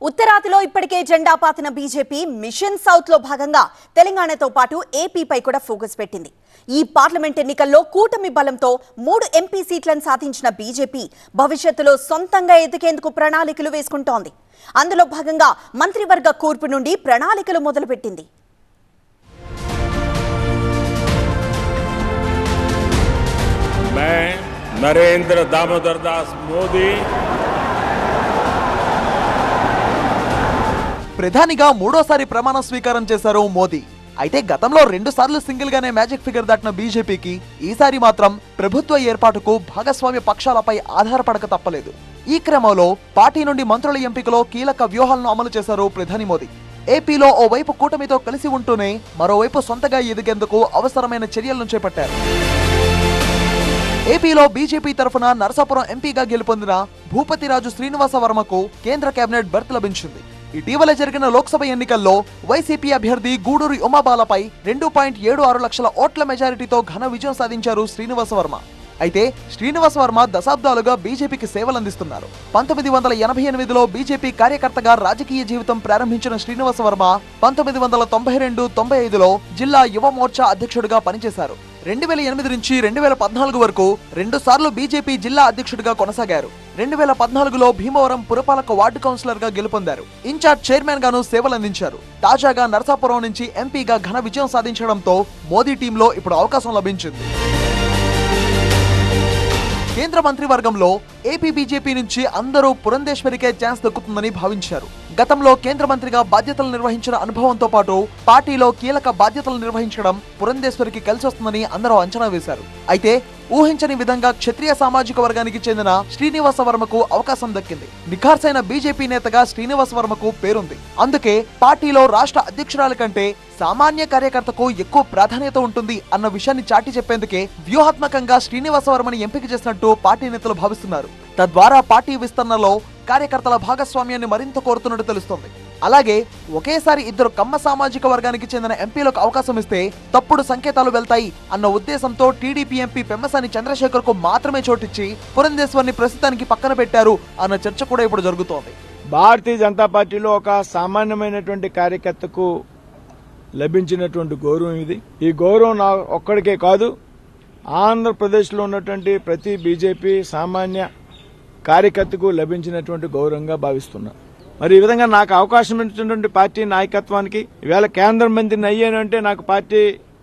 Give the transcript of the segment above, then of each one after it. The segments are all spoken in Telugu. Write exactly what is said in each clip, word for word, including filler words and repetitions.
ఉత్తరాదిలో ఇప్పటికే జెండా పాతిన బీజేపీ మిషన్ సౌత్ లో భాగంగా తెలంగాణతో పాటు ఏపీపై కూడా ఫోకస్ పెట్టింది. ఈ పార్లమెంట్ ఎన్నికల్లో కూటమి బలంతో మూడు ఎంపీ సీట్లను సాధించిన బీజేపీ భవిష్యత్తులో సొంతంగా ఎదిగేందుకు ప్రణాళికలు వేసుకుంటోంది. అందులో భాగంగా మంత్రివర్గ కూర్పు నుండి ప్రణాళికలు మొదలుపెట్టింది. నరేంద్ర దామోదర్ దాస్ మోదీ ప్రధానిగా మూడోసారి ప్రమాణ స్వీకారం చేశారు మోదీ. అయితే గతంలో రెండు సార్లు సింగిల్ గానే మ్యాజిక్ ఫిగర్ దాటిన బీజేపీకి ఈసారి మాత్రం ప్రభుత్వ ఏర్పాటుకు భాగస్వామ్య పక్షాలపై ఆధారపడక తప్పలేదు. ఈ క్రమంలో పార్టీ నుండి మంత్రుల ఎంపికలో కీలక వ్యూహాలను అమలు చేశారు ప్రధాని మోదీ. ఏపీలో ఓవైపు కూటమితో కలిసి ఉంటూనే మరోవైపు సొంతగా ఎదిగేందుకు అవసరమైన చర్యలను చేపట్టారు. ఏపీలో బీజేపీ తరఫున నరసాపురం ఎంపీగా గెలుపొందిన భూపతిరాజు శ్రీనివాస వర్మకు కేంద్ర కేబినెట్ బెర్త్ లభించింది. ఇటీవల జరిగిన లోక్సభ ఎన్నికల్లో వైసీపీ అభ్యర్థి గూడూరి ఉమాబాలపై రెండు పాయింట్ ఏడు ఆరు లక్షల ఓట్ల మెజారిటీతో ఘన విజయం సాధించారు శ్రీనివాస వర్మ. అయితే శ్రీనివాస వర్మ దశాబ్దాలుగా బీజేపీకి సేవలందిస్తున్నారు. పంతొమ్మిది వందల ఎనభై ఎనిమిదిలో బీజేపీ కార్యకర్తగా రాజకీయ జీవితం ప్రారంభించిన శ్రీనివాస వర్మ పంతొమ్మిది వందల తొంభై రెండు తొంభై ఐదులో జిల్లా యువ మోర్చా అధ్యక్షుడిగా పనిచేశారు. రెండు వేల ఎనిమిది నుంచి రెండు వేల పద్నాలుగు వరకు రెండు సార్లు బీజేపీ జిల్లా అధ్యక్షుడిగా కొనసాగారు. రెండు వేల పద్నాలుగులో భీమవరం పురపాలక వార్డు కౌన్సిలర్ గా గెలుపొందారు. ఇన్ఛార్జ్ చైర్మన్ గాను సేవలందించారు. తాజాగా నరసాపురం నుంచి ఎంపీగా ఘన విజయం సాధించడంతో మోదీ టీంలో ఇప్పుడు అవకాశం లభించింది. కేంద్ర మంత్రివర్గంలో ఏపీ బీజేపీ నుంచి అందరూ పురంధేశ్వరికే ఛాన్స్ దక్కుతుందని భావించారు. గతంలో కేంద్ర మంత్రిగా బాధ్యతలు నిర్వహించిన అనుభవంతో పాటు పార్టీలో కీలక బాధ్యతలు నిర్వహించడం పురంధేశ్వరికి కలిసి వస్తుందని అందరూ అంచనా వేశారు. అయితే ఊహించని విధంగా క్షత్రియ సామాజిక వర్గానికి చెందిన శ్రీనివాస వర్మకు అవకాశం దక్కింది. నిఖార్సైన బీజేపీ నేతగా శ్రీనివాస వర్మకు పేరుంది. అందుకే పార్టీలో రాష్ట్ర అధ్యక్షురాలి కంటే సామాన్య కార్యకర్తకు ఎక్కువ ప్రాధాన్యత ఉంటుంది అన్న విషయాన్ని చాటి చెప్పేందుకే వ్యూహాత్మకంగా శ్రీనివాస వర్మని ఎంపిక చేసినట్టు పార్టీ నేతలు భావిస్తున్నారు. తద్వారా పార్టీ విస్తరణలో కార్యకర్తల భాగస్వామ్యాన్ని మరింత కోరుతున్నట్టు తెలుస్తోంది. అలాగే ఒకేసారి ఇద్దరు కమ్మ సామాజిక వర్గానికి చెందిన ఎంపీలకు అవకాశం ఇస్తే తప్పుడు సంకేతాలు వెళ్తాయి అన్న ఉద్దేశంతో టీడీపీ ఎంపీ పెమ్మసాని చంద్రశేఖర్ కు మాత్రమే చోటిచ్చి పురంధేశ్వర్ని ప్రస్తుతానికి పక్కన పెట్టారు అన్న చర్చ కూడా ఇప్పుడు జరుగుతోంది. భారతీయ జనతా పార్టీలో ఒక సామాన్యమైనటువంటి కార్యకర్తకు లభించినటువంటి గౌరవం ఇది. ఈ గౌరవం నా ఒక్కడికే కాదు, ఆంధ్రప్రదేశ్లో ఉన్నటువంటి ప్రతి బీజేపీ సామాన్య కార్యకర్తకు లభించినటువంటి గౌరవంగా భావిస్తున్నా. మరి ఈ విధంగా నాకు అవకాశం ఇచ్చినటువంటి పార్టీ నాయకత్వానికి ఈవేళ కేంద్ర మంత్రిని అయ్యానంటే నాకు పార్టీ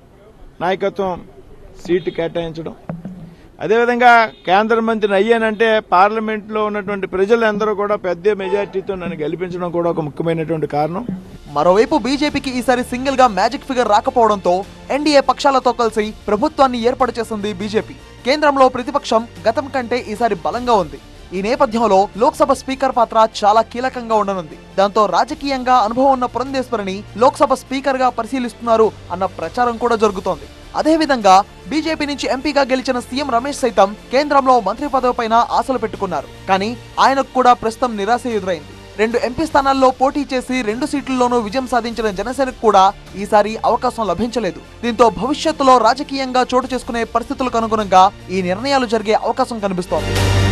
నాయకత్వం సీటు కేటాయించడం, అదేవిధంగా కేంద్ర మంత్రిని అయ్యానంటే పార్లమెంట్లో ఉన్నటువంటి ప్రజలందరూ కూడా పెద్ద మెజార్టీతో నన్ను గెలిపించడం కూడా ఒక ముఖ్యమైనటువంటి కారణం. మరోవైపు బీజేపీకి ఈసారి సింగిల్ గా మ్యాజిక్ ఫిగర్ రాకపోవడంతో ఎన్డీఏ పక్షాలతో కలిసి ప్రభుత్వాన్ని ఏర్పాటు చేసింది బీజేపీ. కేంద్రంలో ప్రతిపక్షం గతం కంటే ఈసారి బలంగా ఉంది. ఈ నేపథ్యంలో లోక్సభ స్పీకర్ పాత్ర చాలా కీలకంగా ఉండనుంది. దాంతో రాజకీయంగా అనుభవం ఉన్న పురంధేశ్వరిని లోక్సభ స్పీకర్ గా పరిశీలిస్తున్నారు అన్న ప్రచారం కూడా జరుగుతోంది. అదేవిధంగా బీజేపీ నుంచి ఎంపీగా గెలిచిన సీఎం రమేష్ సైతం కేంద్రంలో మంత్రి పదవిపైన ఆశలు పెట్టుకున్నారు. కానీ ఆయనకు కూడా ప్రస్తుతం నిరాశ ఎదురైంది. రెండు ఎంపీ స్థానాల్లో పోటీ చేసి రెండు సీట్లలోనూ విజయం సాధించిన జనసేనకు కూడా ఈసారి అవకాశం లభించలేదు. దీంతో భవిష్యత్తులో రాజకీయంగా చోటు చేసుకునే పరిస్థితులకు అనుగుణంగా ఈ నిర్ణయాలు జరిగే అవకాశం కనిపిస్తోంది.